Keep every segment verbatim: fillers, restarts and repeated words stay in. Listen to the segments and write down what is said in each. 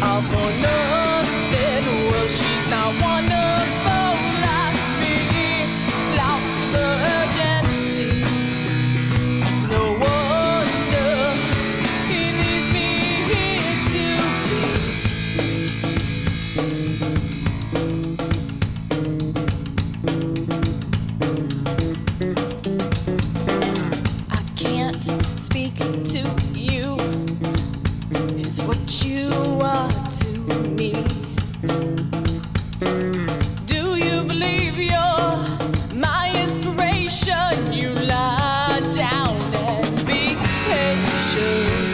all for nothing. Well, she's not wonderful like me, lost virginity. No wonder he leaves me here to bleed. I can't speak to you, is what you are to me. Do you believe you're my inspiration? You lie down and be patient.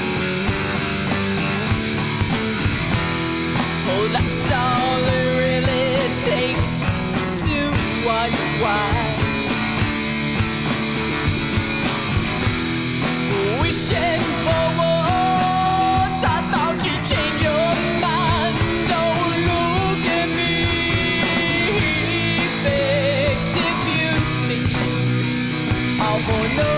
Oh, that's all it really takes to wonder why. Wishing for once, I thought you'd change your mind. Don't look at me, fix if you please. All for no